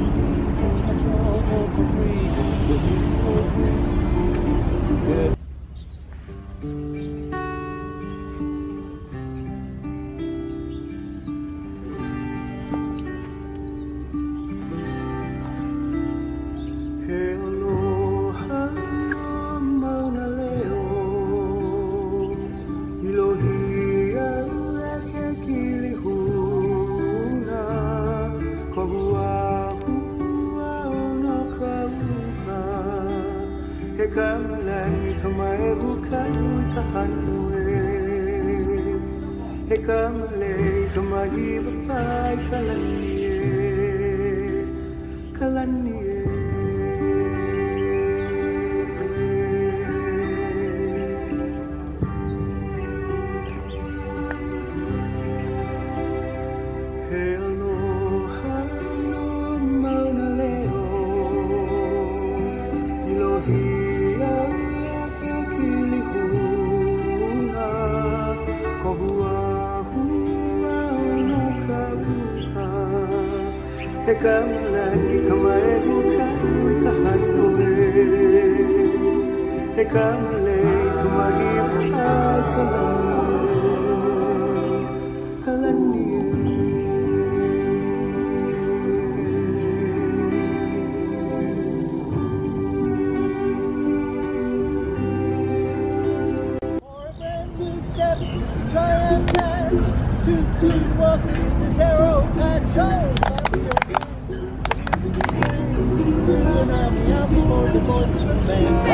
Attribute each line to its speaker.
Speaker 1: Kamalay kamay bukan tahanwe He kamalay kamay bapay kalaniye Kamalay kamay bukan tahanwe He kamalay kamay bapay kalaniye
Speaker 2: Triumphant, toot walking in the tarot control. And I'm the voice of man.